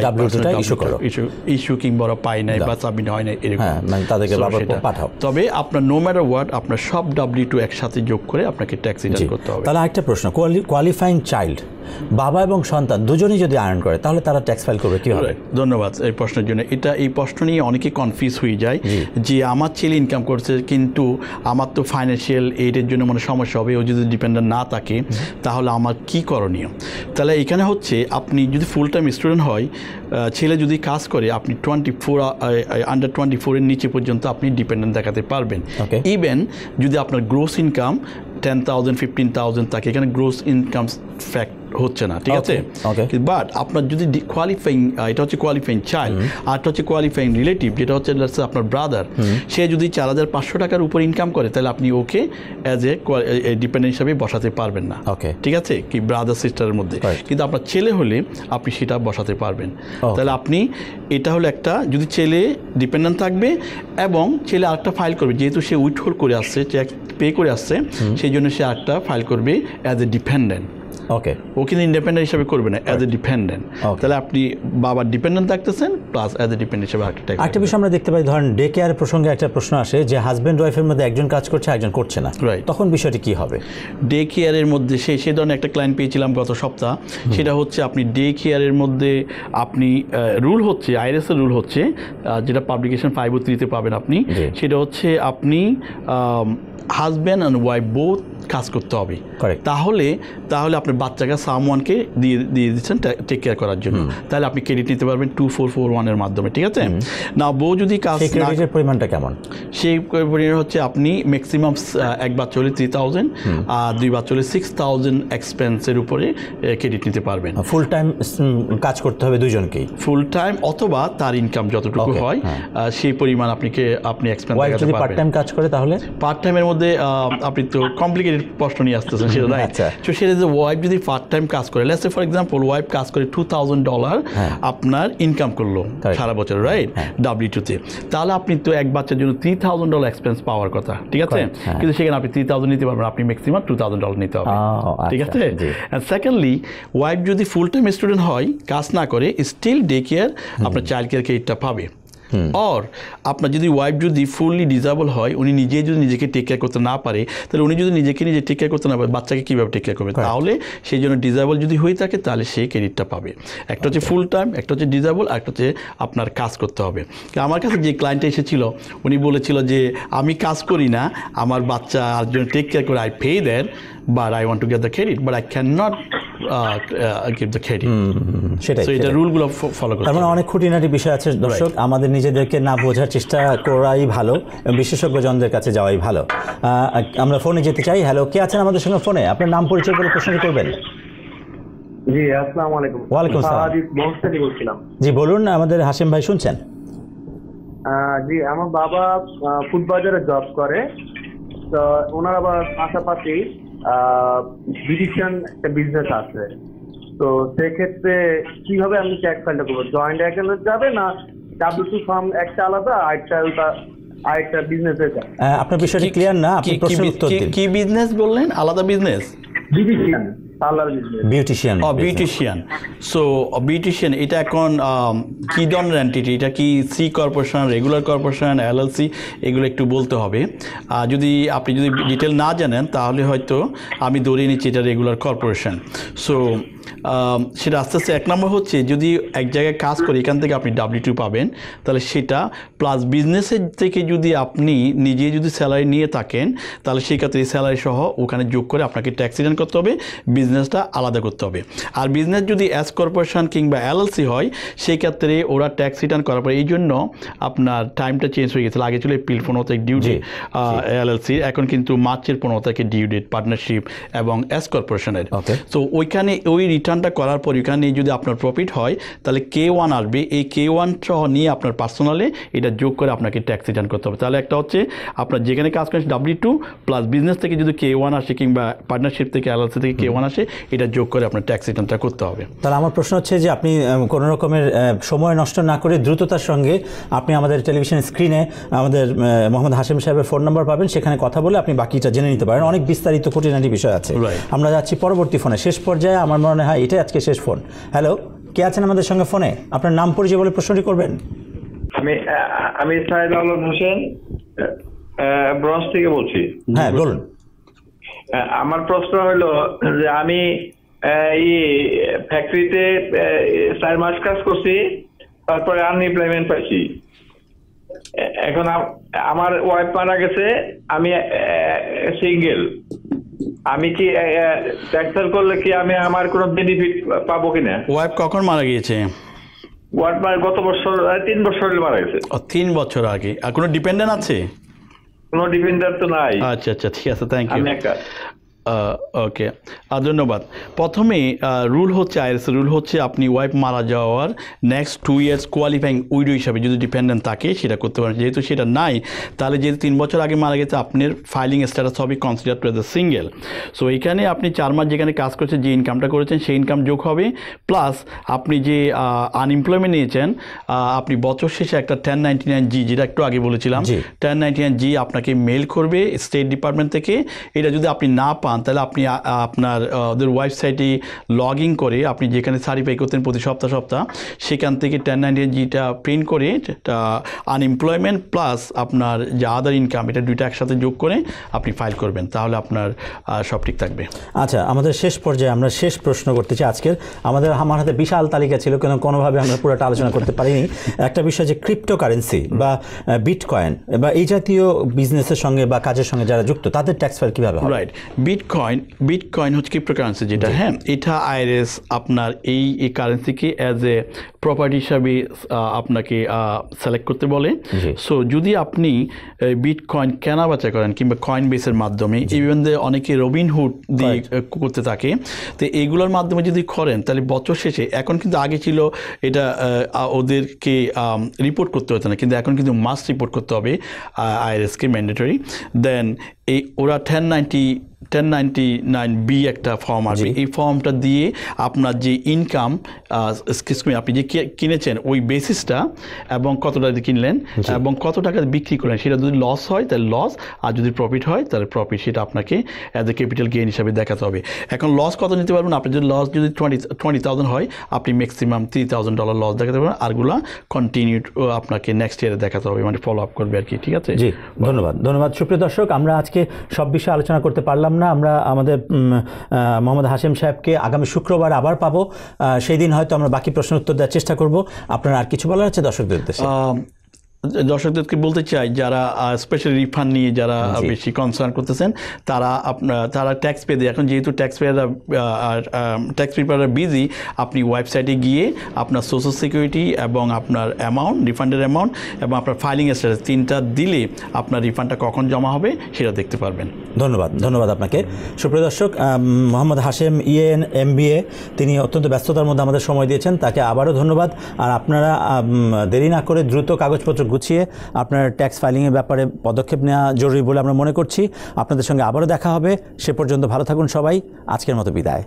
ইস্যু কিংবা ওরা পায় নাই বা সাবমিট হয় নাই, এরকম তাদেরকে পাঠাও। তবে আপনার নো ম্যাটার হোয়াট আপনার সব ডাব্লিউ টু একসাথে যোগ করে আপনাকে ট্যাক্স রিটার্ন করতে হবে। তাহলে একটা প্রশ্ন, কোয়ালিফাইং চাইল্ড, বাবা এবং সন্তান দুজনেই যদি আর্ন করে তাহলে তারা ট্যাক্স ফাইল করবে কীভাবে? ধন্যবাদ এই প্রশ্নের জন্য। এটা এই প্রশ্ন নিয়ে অনেকে কনফিউজ হয়ে যায় যে আমার ছেলে ইনকাম করছে কিন্তু আমার তো ফাইন্যান্সিয়াল এইডের জন্য মানে সমস্যা হবে, ও যদি ডিপেন্ডেন্ট না থাকে তাহলে আমার কি করণীয়? তাহলে এখানে হচ্ছে আপনি যদি ফুল টাইম স্টুডেন্ট হয়, ছেলে যদি কাজ করে, আপনি টোয়েন্টি ফোর আন্ডার টোয়েন্টি ফোরের নিচে পর্যন্ত আপনি ডিপেন্ডেন্ট দেখাতে পারবেন। ইভেন যদি আপনার gross income ten thousand fifteen thousand থাকে, এখানে গ্রোস ইনকাম ফ্যাক্ট হচ্ছে না, ঠিক আছে? বাট আপনার যদি কোয়ালিফাইং, এটা হচ্ছে কোয়ালিফাইং চাইল্ড, আর হচ্ছে কোয়ালিফাইং রিলেটিভ, যেটা হচ্ছে আপনার ব্রাদার, সে যদি চার হাজার পাঁচশো টাকার উপর ইনকাম করে তাহলে আপনি ওকে অ্যাজ এ ডিপেন্ডেন্ট হিসাবে বসাতে পারবেন না, ঠিক আছে? কি ব্রাদার সিস্টারের মধ্যে। কিন্তু আপনার ছেলে হলে আপনি সেটা বসাতে পারবেন। তাহলে আপনি এটা হলো একটা, যদি ছেলে ডিপেন্ডেন্ট থাকবে এবং ছেলে আরেকটা ফাইল করবে, যেহেতু সে উইথহোল্ড করে আসছে, চেক পে করে আসছে, সেই জন্য সে আরেকটা ফাইল করবে অ্যাজ এ ডিপেন্ডেন্ট। ওকে, ও কিন্তু ইন্ডিপেন্ডেন্ট হিসাবে করবে না, অ্যাজ এ ডিপেন্ডেন্ট। তাহলে আপনি বাবার ডিপেন্ডেন্ট থাকতেছেন প্লাস অ্যাজ এ ডিপেন্ডেন্ট হিসাবে একটা ট্যাক্স। একটা বিষয় আমরা দেখতে পাই, ধরেন ডে কেয়ার প্রসঙ্গে একটা প্রশ্ন আসে যে হাজব্যান্ড ওয়াইফের মধ্যে একজন কাজ করছে একজন করছে না, তখন বিষয়টি কি হবে? ডে কেয়ারের মধ্যে সে সেই ধরনের একটা ক্লায়েন্ট পেয়েছিলাম গত সপ্তাহ, সেটা হচ্ছে আপনি ডে কেয়ারের মধ্যে আপনি রুল হচ্ছে, আইআরএস এর রুল হচ্ছে, যেটা পাবলিকেশন ফাইভ ও থ্রিতে পাবেন আপনি, সেটা হচ্ছে আপনি হাজব্যান্ড অ্যান্ড ওয়াইফ বোথ কাজ করতে হবে। তাহলে তাহলে আপনার বাচ্চাকে সামওয়ানকে দিয়ে দিয়ে দিচ্ছেন টেক কেয়ার করার জন্য, তাহলে আপনি ক্রেডিট নিতে পারবেন টু ফোর ফোর ওয়ানের মাধ্যমে, ঠিক আছে? না বউ যদি কাজ, ক্রেডিটের পরিমাণটা কেমন? সেই পরিমাণ হচ্ছে আপনি ম্যাক্সিমাম এক বাচ্চা হলে থ্রি থাউজেন্ড আর দুই বাচ্চা হলে সিক্স থাউজেন্ড এক্সপেন্সের উপরে ক্রেডিট নিতে পারবেন। ফুল টাইম কাজ করতে হবে দুজনকেই, ফুল টাইম অথবা তার ইনকাম যতটুকু হয় সেই পরিমাণ আপনাকে আপনি এক্সপেন্স দেখাতে পারবেন। পার্ট টাইম কাজ করে তাহলে পার্ট টাইমের মধ্যে আপনি তো কমপ্লিকেটেড প্রশ্ন নিয়ে আসতেছেন, সেটা রাইট? তো সেটা যে ওয়াইফ যদি পার্ট টাইম কাজ করে, let's say for example wife কাজ করে টু থাউজেন্ড ডলার আপনার ইনকাম করলো সারা বছর, রাইট, ডাব্লিউ টুতে, তাহলে আপনি তো এক বাচ্চার জন্য থ্রি থাউজেন্ড ডলার এক্সপেন্স পাওয়ার কথা, ঠিক আছে? কিন্তু সেখানে আপনি থ্রি থাউজেন্ড নিতে পারবেন, আপনি ম্যাক্সিমাম টু থাউজেন্ড ডলার নিতে হবে, ঠিক আছে? অ্যান্ড সেকেন্ডলি ওয়াইফ যদি ফুল টাইম স্টুডেন্ট হয়, কাজ না করে, স্টিল ডে কেয়ার আপনার চাইল্ড কেয়ার ক্রেডিটটা পাবে। আর আপনার যদি ওয়াইফ যদি ফুললি ডিসেবল হয়, উনি নিজে যদি নিজেকে টেক কেয়ার করতে না পারে, তাহলে উনি যদি নিজেকে নিজে টেক কেয়ার করতে না পারে, বাচ্চাকে কীভাবে টেক কেয়ার করবে? তাহলে সেই জন্য ডিসেবল যদি হয়ে থাকে তাহলে সেই ক্রেডিটটা পাবে। একটা হচ্ছে ফুল টাইম, একটা হচ্ছে ডিসেবল, আর একটা হচ্ছে আপনার কাজ করতে হবে। আমার কাছে যে ক্লায়েন্টটা এসেছিল উনি বলেছিল যে আমি কাজ করি না, আমার বাচ্চা আর জন্য টেক কেয়ার করে, I pay there but I want to get the credit, but I cannot uh, uh, give the credit. সেটাই, so এটা রুলগুলো ফলো করতে হবে। তার মানে অনেক খুঁটিনাটি বিষয় আছে দর্শক, আমাদের নিজেদেরকে না বোঝার চেষ্টা করাই ভালো, বিশেষজ্ঞজনদের কাছে যাওয়াই ভালো। আমরা ফোনে যেতে চাই। হ্যালো, কে আছেন আমাদের সঙ্গে ফোনে? আপনার নাম পরিচয় করে প্রশ্ন করবেন। জি আসসালামু আলাইকুম। ওয়ালাইকুম আসসালাম। সাদিক বংশালী বলছিলাম। জি বলুন, আমাদের হাশেম ভাই শুনছেন? জি আমার বাবা ফুড বাজারে জব করে, তো ওনার আবার পাশাপাশি বিউটিশিয়ান একটা বিজনেস আছে। তো সেক্ষেত্রে কিভাবে আমি ট্যাক্স ফাইলটা করবো? জয়েন্ট অ্যাকাউন্টে যাবে না ডাব্লিউ টু ফার্ম একটা আলাদা আরেকটা আরেকটা বিজনেসে যাবে? আপনার বিষয়টা ক্লিয়ার না, আপনি প্রশ্নের উত্তর দিন। কি বিজনেস বললেন? আলাদা business? Beautician, parlour business. Beautician. ও বিউটিশিয়ান। সো বিউটিশিয়ান এটা এখন কি ধরনের এন্টিটি? এটা কি C corporation, regular corporation, LLC? এগুলো একটু বলতে হবে। আর যদি আপনি যদি ডিটেল না জানেন তাহলে হয়তো আমি ধরে নিচ্ছি এটা রেগুলার কর্পোরেশন। সো সেটা আস্তে আস্তে এক নম্বর হচ্ছে যদি এক জায়গায় কাজ করে এখান থেকে আপনি ডাব্লিউ টু পাবেন, তাহলে সেটা প্লাস বিজনেসের থেকে যদি আপনি নিজে যদি স্যালারি নিয়ে থাকেন তাহলে সেক্ষেত্রে স্যালারি সহ ওখানে যোগ করে আপনাকে ট্যাক্স রিটার্ন করতে হবে, বিজনেসটা আলাদা করতে হবে। আর বিজনেস যদি এস কর্পোরেশন কিংবা এলএলসি হয় সেই ক্ষেত্রে ওরা ট্যাক্স রিটার্ন করার পরে এই জন্য আপনার টাইমটা চেঞ্জ হয়ে গেছিলো। আগে ছিল এপ্রিল পনেরো তারিখ ডিউ ডেট এলএলসি, এখন কিন্তু মার্চের পনেরো তারিখে ডিউ ডেট পার্টনারশিপ এবং এস কর্পোরেশনের। তো ওইখানে ওই রিটার্নটা করার পর ওইখানে যদি আপনার প্রফিট হয় তাহলে কে ওয়ান আসবে, এই কে ওয়ান সহ নিয়ে আপনার পার্সোনালে এটা যোগ করে আপনাকে ট্যাক্স রিটার্ন করতে হবে। তাহলে একটা হচ্ছে আপনার যেখানে কাজ করেন ডাব্লিউ টু প্লাস বিজনেস থেকে যদি কে ওয়ান আসে কিংবা পার্টনারশিপ থেকে এলএলসি থেকে কে ওয়ান আসে এটা যোগ করে আপনার ট্যাক্স রিটার্নটা করতে হবে। তাহলে আমার প্রশ্ন হচ্ছে যে আপনি কোনো রকমের সময় নষ্ট না করে দ্রুততার সঙ্গে আপনি আমাদের টেলিভিশন স্ক্রিনে আমাদের মোহাম্মদ হাশেম সাহেবের ফোন নাম্বার পাবেন, সেখানে কথা বলে আপনি বাকিটা জেনে নিতে পারেন। অনেক বিস্তারিত খুঁটিনাটি বিষয় আছে। আমরা যাচ্ছি পরবর্তী ফোনে, শেষ পর্যায়ে আমার মনে হয় এটাই আজকে শেষ ফোন। হ্যালো, কে আছেন আমাদের সঙ্গে ফোনে? আপনার নাম পরিচয় বলে প্রশ্নটি করবেন। আমি আমি সাইদ আলম হোসেন ব্রঞ্জ থেকে বলছি। হ্যাঁ বলুন। আমার প্রশ্ন হলো যে আমি এই ফ্যাক্টরিতে চার মাস কাজ করছি, তারপরে আনএমপ্লয়মেন্ট পাইছি। এখন আমার ওয়াইফ মারা গেছে, আমি সিঙ্গেল। আমি কি ট্রান্সফার করলে কি আমি আমার কোনো বেনিফিট পাবো কিনা? ওয়াইফ কখন মারা গিয়েছে? ওয়াইফ মারা গত বছর তিন বছর মারা গেছে। তিন বছর আগে। আর কোনো ডিপেন্ডেন্ট আছে? কোনো ডিপেন্ডেন্ট তো নাই। আচ্ছা আচ্ছা ঠিক আছে, থ্যাংক ইউ। ওকে, ধন্যবাদ। প্রথমে রুল হচ্ছে আইআরএস রুল হচ্ছে আপনি ওয়াইফ মারা যাওয়ার next two years qualifying widow হিসাবে যদি ডিপেন্ডেন্ট থাকে সেটা করতে পারেন। যেহেতু সেটা নাই তাহলে যেহেতু তিন বছর আগে মারা গেছে আপনার ফাইলিং স্ট্যাটাস হবে consider to as a single. So এইখানে আপনি চার মাস যেখানে কাজ করেছেন যে ইনকামটা করেছেন সেই ইনকাম যোগ হবে, প্লাস আপনি যে আনএমপ্লয়মেন্ট নিয়েছেন আপনি বছর শেষে একটা টেন নাইনটি নাইন জি যেটা একটু আগে বলেছিলাম টেন নাইনটি নাইন জি আপনাকে মেল করবে স্টেট ডিপার্টমেন্ট থেকে। এটা যদি আপনি না পান তাহলে আপনি আপনার ওদের ওয়েবসাইটে লগ ইন করে আপনি যেখানে সার্টিফাই করতেন প্রতি সপ্তাহ সপ্তাহ সেখান থেকে টেন নাইনটি জিটা প্রিন্ট করে আনএমপ্লয়মেন্ট প্লাস আপনার যে আদার ইনকাম এটা দুইটা একসাথে যোগ করে আপনি ফাইল করবেন, তাহলে আপনার সব ঠিক থাকবে। আচ্ছা, আমাদের শেষ পর্যায়ে আমরা শেষ প্রশ্ন করতে চাই। আজকের আমাদের আমার হাতে বিশাল তালিকা ছিল, কিন্তু কোনোভাবে আমরা পুরোটা আলোচনা করতে পারিনি। একটা বিষয় যে ক্রিপ্টোকারেন্সি বা বিটকয়েন বা এই জাতীয় বিজনেসের সঙ্গে বা কাজের সঙ্গে যারা যুক্ত তাদের ট্যাক্স ফাইল কীভাবে হবে? রাইট, বিটকয়েন বিটকয়েন হচ্ছে ক্রিপ্টোকারেন্সি যেটা, হ্যাঁ এটা আইআরএস আপনার এই এই কারেন্সিকে অ্যাজ এ প্রপার্টি হিসাবে আপনাকে সিলেক্ট করতে বলে। সো যদি আপনি বিটকয়েন কেনা বেচা করেন কিংবা কয়েন বেসের মাধ্যমে, ইভেন অনেকে রবিনহুড দিয়ে করতে থাকে, তো এইগুলোর মাধ্যমে যদি করেন তাহলে বছর শেষে, এখন কিন্তু আগে ছিল এটা ওদেরকে রিপোর্ট করতে হতো না, কিন্তু এখন কিন্তু মাস্ট রিপোর্ট করতে হবে আইআরএসকে, ম্যান্ডেটরি। দেন এই ওরা ten ninety ten ninety nine B একটা ফর্ম আসবে, এই ফর্মটা দিয়ে আপনার যে ইনকাম আপনি যে কিনেছেন ওই বেসিসটা এবং কত টাকা কিনলেন এবং কত টাকা বিক্রি করলেন, সেটা যদি লস হয় তাহলে লস, আর যদি প্রফিট হয় তাহলে প্রফিট, সেটা আপনাকে অ্যাজ এ ক্যাপিটাল গেইন হিসাবে দেখাতে হবে। এখন লস কত নিতে পারবেন? আপনি যদি লস যদি টোয়েন্টি টোয়েন্টি থাউজেন্ড হয় আপনি maximum three thousand dollar loss দেখাতে পারবেন, আরগুলো কন্টিনিউ আপনাকে নেক্সট ইয়ারে দেখাতে হবে, মানে ফলো আপ করবে আর কি। ঠিক আছে, জি ধন্যবাদ। ধন্যবাদ সুপ্রিয় দর্শক, আমরা আজকে সব বিষয়ে আলোচনা করতে পারলাম না। আমরা আমাদের মোহাম্মদ হাশেম সাহেবকে আগামী শুক্রবার আবার পাবো, সেই দিন হয়তো আমরা বাকি প্রশ্নের উত্তর দেওয়ার চেষ্টা করব। আপনার আর কিছু বলার আছে দর্শকদের উদ্দেশ্যে? দর্শকদেরকে বলতে চাই যারা স্পেশাল রিফান্ড নিয়ে যারা বেশি কনসার্ন করতেছেন তারা আপনার তারা ট্যাক্স পে দিয়ে এখন যেহেতু ট্যাক্স পেয়াররা ট্যাক্স পেপাররা বিজি, আপনি ওয়েবসাইটে গিয়ে আপনার সোশ্যাল সিকিউরিটি এবং আপনার অ্যামাউন্ট রিফান্ডের অ্যামাউন্ট এবং আপনার ফাইলিং স্ট্যাটাস তিনটা দিলে আপনার রিফান্ডটা কখন জমা হবে সেটা দেখতে পারবেন। ধন্যবাদ ধন্যবাদ আপনাকে। সুপ্রিয় দর্শক, Mohammad Hashem EN M B A তিনি অত্যন্ত ব্যস্ততার মধ্যে আমাদের সময় দিয়েছেন, তাকে আবারও ধন্যবাদ। আর আপনারা দেরি না করে দ্রুত কাগজপত্র গুছিয়ে আপনার ট্যাক্স ফাইলিংয়ের ব্যাপারে পদক্ষেপ নেওয়া জরুরি বলে আমরা মনে করছি। আপনাদের সঙ্গে আবারও দেখা হবে, সে পর্যন্ত ভালো থাকুন সবাই। আজকের মতো বিদায়।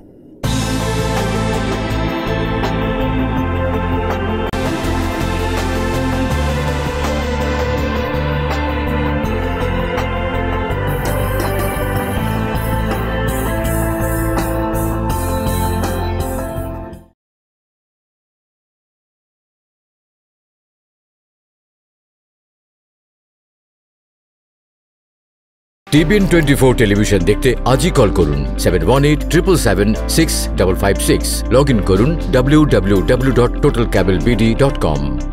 টিবিএন টোয়েন্টি ফোর টেলিভিশন দেখতে আজই কল করুন seven one eight triple seven six double five six. Log in করুন W W W dot total cable BD dot কম।